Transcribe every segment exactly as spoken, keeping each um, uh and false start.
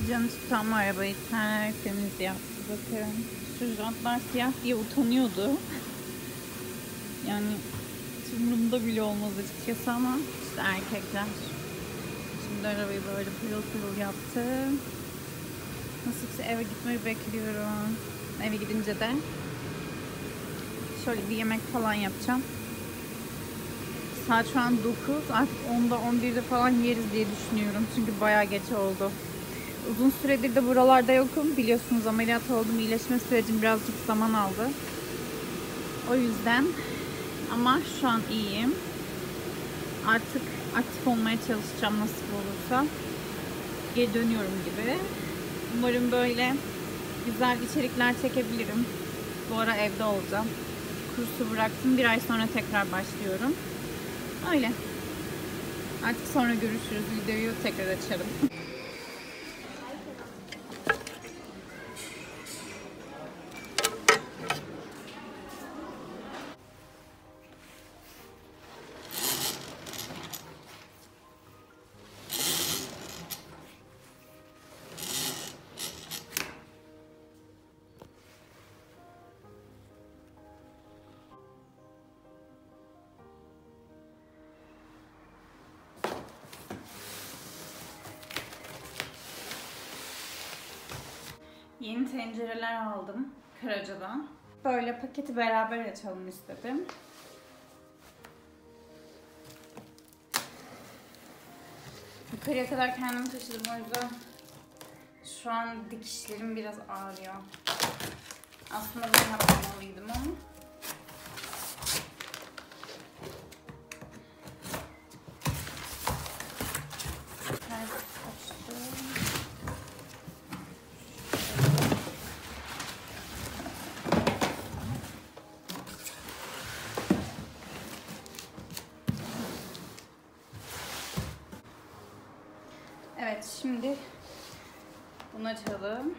Canı tutan arabayı tertemiz yaptı. Bakın şu jantlar siyah diye utanıyordu. Yani umurumda bile olmaz açıkçası ama işte erkekler. Şimdi arabayı böyle pırıl pırıl yaptı. Nasılsa eve gitmeyi bekliyorum. Eve gidince de şöyle bir yemek falan yapacağım. Saat şu an dokuz. Artık onda on birde falan yeriz diye düşünüyorum. Çünkü bayağı geç oldu. Uzun süredir de buralarda yokum. Biliyorsunuz ameliyat oldum. İyileşme sürecim birazcık zaman aldı. O yüzden ama şu an iyiyim. Artık aktif olmaya çalışacağım nasıl olursa. Geri dönüyorum gibi. Umarım böyle güzel içerikler çekebilirim. Bu ara evde olacağım. Kursu bıraktım. Bir ay sonra tekrar başlıyorum. Öyle. Artık sonra görüşürüz. Videoyu tekrar açarım. Yeni tencereler aldım Karaca'dan. Böyle paketi beraber açalım istedim. Yukarıya kadar kendimi taşıdım, o yüzden şu an dikişlerim biraz ağrıyor. Aslında bunu yapmamalıydım ama. Evet, şimdi bunu açalım.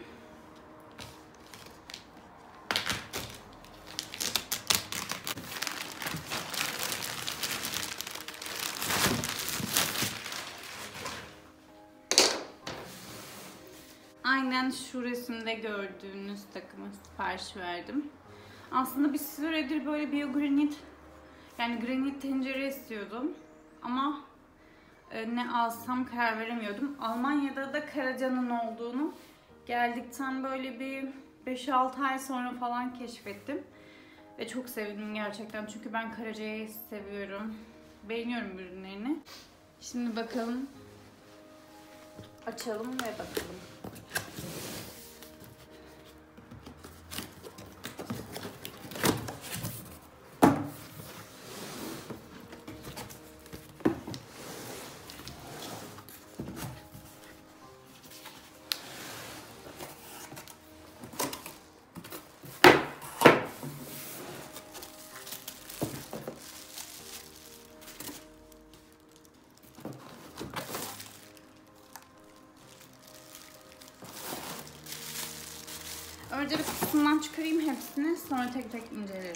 Aynen şu resimde gördüğünüz takımı sipariş verdim. Aslında bir süredir böyle biyogranit, yani granit tencere istiyordum. Ama ne alsam karar veremiyordum. Almanya'da da Karaca'nın olduğunu geldikten böyle bir beş altı ay sonra falan keşfettim. Ve çok sevindim gerçekten. Çünkü ben Karaca'yı seviyorum. Beğeniyorum ürünlerini. Şimdi bakalım. Açalım ve bakalım. Önce bir kutusundan çıkarayım hepsini, sonra tek tek inceleriz.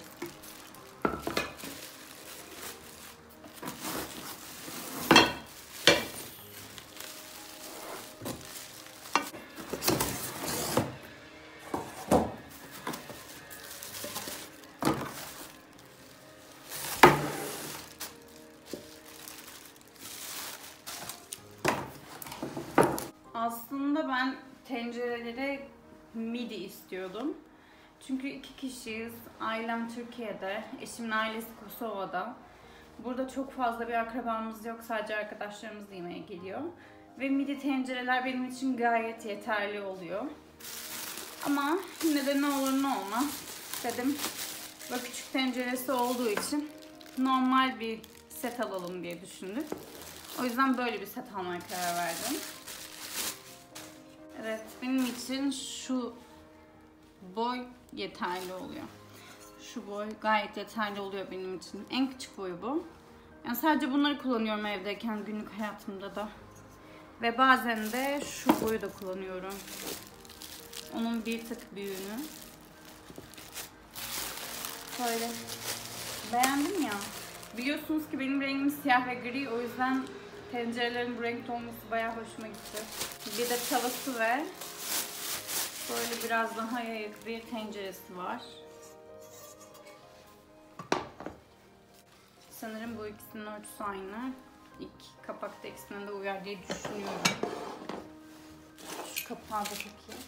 Aslında ben tencerelere midi istiyordum. Çünkü iki kişiyiz. Ailem Türkiye'de, eşimin ailesi Kosova'da. Burada çok fazla bir akrabamız yok, sadece arkadaşlarımız yemeğe geliyor. Ve midi tencereler benim için gayet yeterli oluyor. Ama yine de ne olur ne olmaz dedim. Böyle küçük tenceresi olduğu için normal bir set alalım diye düşündük. O yüzden böyle bir set almaya karar verdim. Evet, benim için şu boy yeterli oluyor. Şu boy gayet yeterli oluyor benim için. En küçük boyu bu. Yani sadece bunları kullanıyorum evdeyken, günlük hayatımda da. Ve bazen de şu boyu da kullanıyorum. Onun bir tık büyüğünü. Böyle. Beğendim ya. Biliyorsunuz ki benim rengim siyah ve gri. O yüzden tencerelerin bu renkte olması bayağı hoşuma gitti. Bir de tavası ve böyle biraz daha yayık bir tenceresi var. Sanırım bu ikisinin ölçüsü aynı. İlk kapakta ikisine de uyar diye düşünüyorum. Şu kapağı da takayım.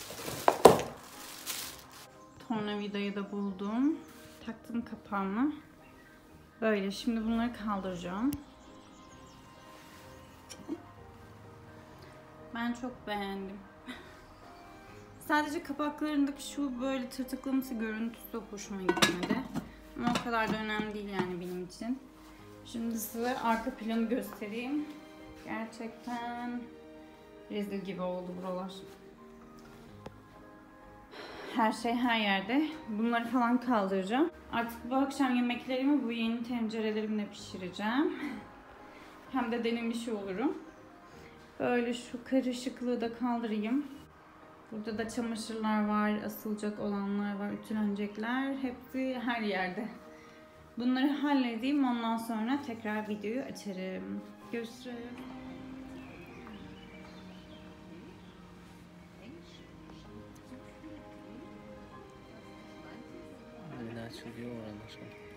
Tornavidayı da buldum. Taktım kapağını. Böyle. Şimdi bunları kaldıracağım. Ben çok beğendim. Sadece kapaklarındaki şu böyle tırtıklımsı görüntüsü hoşuma gitmedi. Ama o kadar da önemli değil yani benim için. Şimdi size arka planı göstereyim. Gerçekten rezil gibi oldu buralar. Her şey her yerde. Bunları falan kaldıracağım. Artık bu akşam yemeklerimi bu yeni tencerelerimle pişireceğim. Hem de denemiş olurum. Böyle şu karışıklığı da kaldırayım. Burada da çamaşırlar var, asılacak olanlar var, ütülenecekler. Hepsi her yerde. Bunları halledeyim. Ondan sonra tekrar videoyu açarım. Görüşürüz. Ne açılıyor oralar şu an.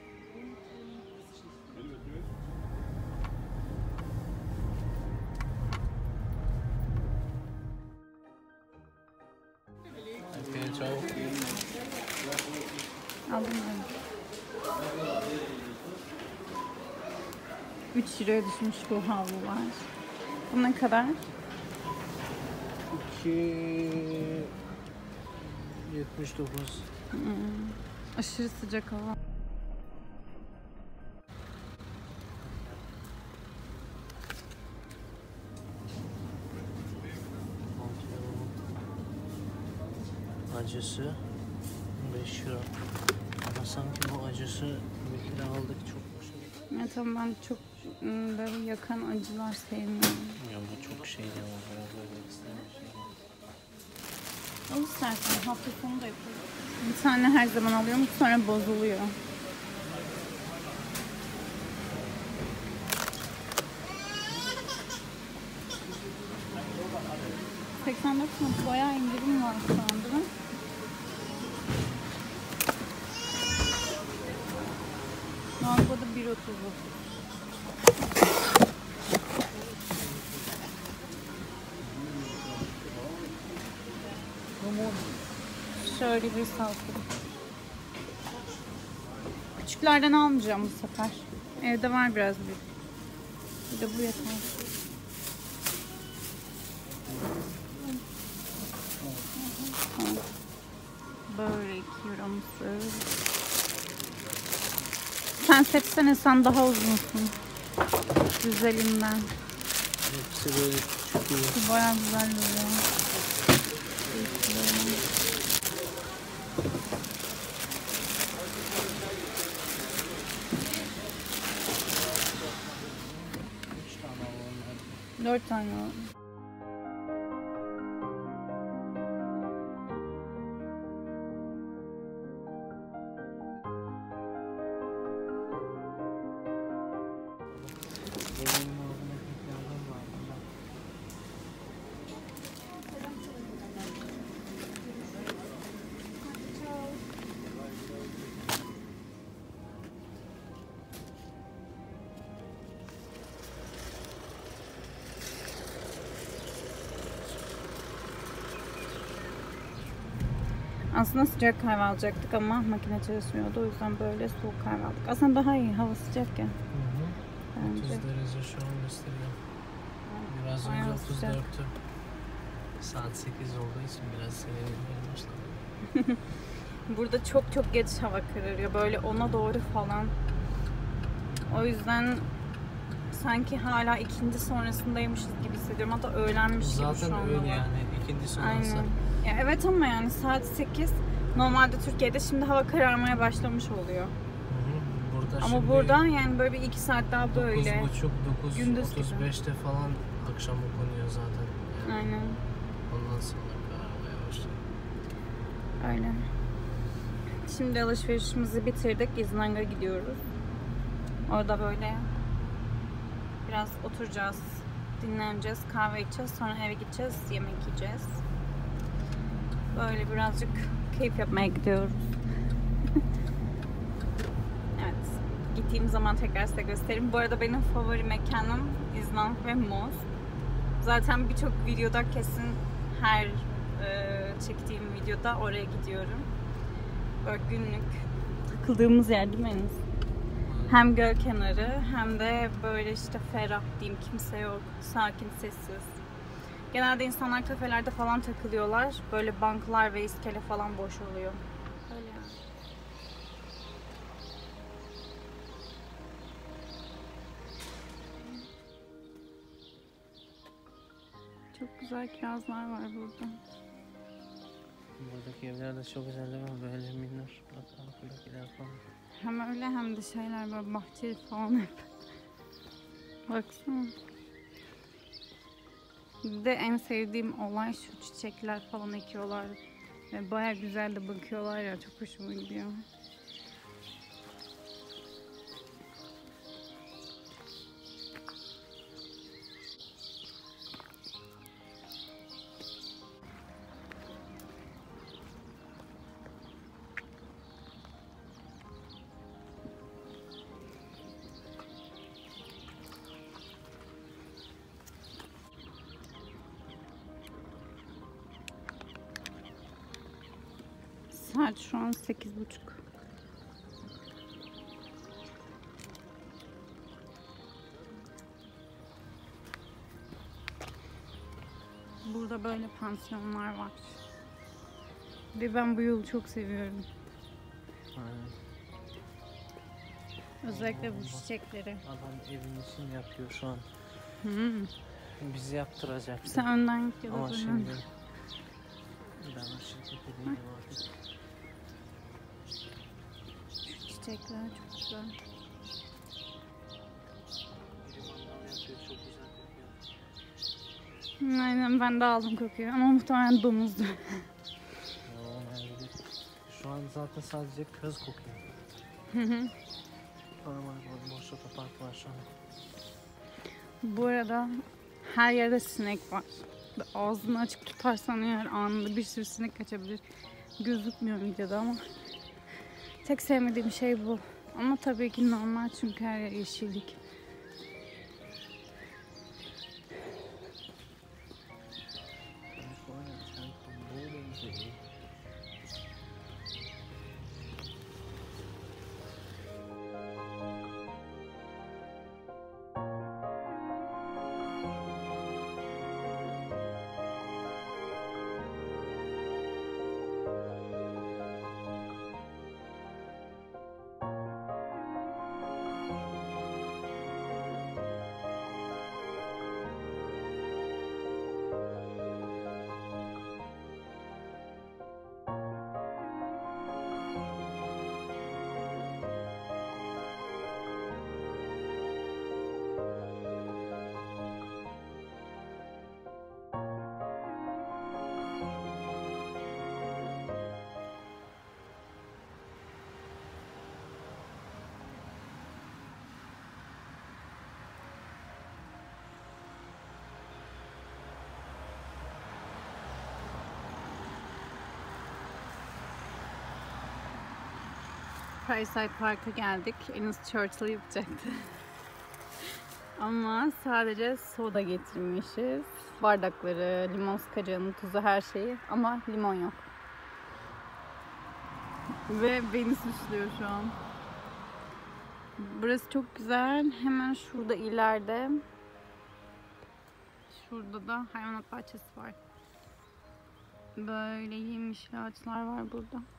Okay, ciao. Aldım ben. üç liraya düşmüş bu havlular. Bu ne kadar? iki yetmiş dokuz. Hmm. Aşırı sıcak hava. Acısı beş lira. Ama sanki bu acısı bir kere aldık çok hoşuma gitti. Evet ama ben çok ım, böyle yakan acılar sevmiyorum. Ya bu çok şey ya. Böyle istediğim şey. Al istersen hafta sonu da yapalım. Bir tane her zaman alıyorum sonra bozuluyor. seksen dört sınıf bayağı indirim var sanırım. Mağazada bir otuz otuz. Şöyle bir salkım. Küçüklerden almayacağım bu sefer. Evde var biraz bir. Bir de bu yeter. Börek, mısır. Sen seçsene, sen daha uzunsun. Güzelinden. Hepsi böyle küçük. Bayağı güzel duruyor. Dört tane oldu. Aslında sıcak kahve alacaktık ama makine çalışmıyordu. O yüzden böyle soğuk kahve aldık. Aslında daha iyi. Hava sıcak ya. Hı hı. Bence. otuz derece şu an gösteriyor. Biraz Bayağı önce sıcak. otuz dörttü. Saat sekiz olduğu için biraz serinlemeye başladı. Burada çok çok geç hava kararıyor. Böyle ona doğru falan. O yüzden sanki hala ikindi sonrasındaymışız gibi hissediyorum. Hatta öğlenmiş gibi şu Zaten anda. öyle yani. İkindi sonrası. Aynen. Ya evet ama yani saat sekiz. Normalde Türkiye'de şimdi hava kararmaya başlamış oluyor. Hı hı. Burada Ama şimdi burada yani böyle bir iki saat daha böyle. dokuz buçuk, Gündüz dokuz otuz beşte falan akşam okunuyor zaten. Yani Aynen. ondan sonra kararmaya başlıyor. Öyle. Şimdi alışverişimizi bitirdik. İznang'a gidiyoruz. Orada böyle biraz oturacağız. dinleneceğiz, kahve içeceğiz, sonra eve gideceğiz, yemek yiyeceğiz. Böyle birazcık keyif yapmaya gidiyoruz. Evet, gittiğim zaman tekrar size göstereyim. Bu arada benim favori mekanım İzland ve Moz. Zaten birçok videoda kesin her e, çektiğim videoda oraya gidiyorum. Böyle günlük takıldığımız yer değil mi Enes? Hem göl kenarı hem de böyle işte ferah diyeyim, kimse yok, sakin, sessiz. Genelde insanlar kafelerde falan takılıyorlar. Böyle banklar ve iskele falan boş oluyor. Öyle yani. Çok güzel kirazlar var burada. Buradaki evler de çok güzel değil mi? Böyle minnoş. Bak arkadakiler falan. Hem öyle hem de şeyler böyle bahçeli falan hep. Baksana. Bir de en sevdiğim olay şu çiçekler falan ekiyorlar. Ve baya güzel de bakıyorlar ya, çok hoşuma gidiyor. Saat şu an sekiz buçuk. Burada böyle pansiyonlar var. Ve ben bu yolu çok seviyorum. Aynen. Özellikle bu çiçekleri. Adam evin için yapıyor şu an. Hmm. Bizi yaptıracak. Sen önden git ya da Ama ben şimdi önden. ben o şirkete değilim artık. Şu çiçekler çok güzel. Biri mangal yapıyor, çok güzel kokuyor. Hmm, aynen, ben de aldım kokuyor ama muhtemelen domuzdu. Ya, olmayabilir. Şu an zaten sadece köz kokuyor. Hı hı. Normal boş otopark var şu an. Bu arada her yerde sinek var. Ağzını açık tutarsan eğer anında bir sürü sinek kaçabilir. Gözükmüyor videoda ama tek sevmediğim şey bu. Ama tabii ki normal çünkü her yer yeşillik. Fireside Park'a geldik. Enes Churchill yapacaktı. Ama sadece soda getirmişiz. Bardakları, limon sıkacağının tuzu, her şeyi. Ama limon yok. Ve beni suçluyor şu an. Burası çok güzel. Hemen şurada ileride. Şurada da hayvanat bahçesi var. Böyle yemişil ağaçlar var burada.